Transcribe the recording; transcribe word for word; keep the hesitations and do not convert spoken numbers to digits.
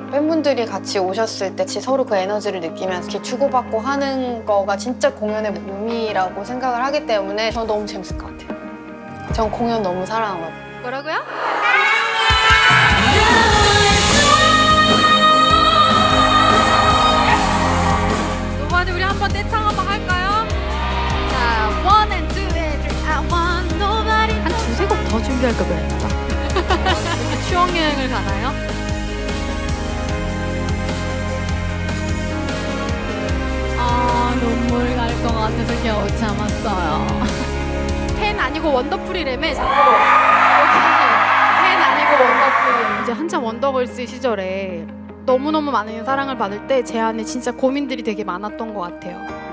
팬분들이 같이 오셨을 때 같이 서로 그 에너지를 느끼면서 이렇게 주고받고 하는 거가 진짜 공연의 묘미라고 생각을 하기 때문에 저는 너무 재밌을 것 같아요. 전 공연 너무 사랑하거든요. 뭐라고요? 노바디 우리 한번 떼창 한번 할까요? 자, one and two and three, I want nobody. 한 두세 곡 더 준비할 걸 그랬나? 추억 여행을 가나요? 아, 눈물 날 것 같아서 겨우 참았어요. 팬 아니고 원더풀이라며 자꾸. 팬 아니고 원더풀. 이제 한참 원더걸스 시절에 너무너무 많은 사랑을 받을 때 제 안에 진짜 고민들이 되게 많았던 것 같아요.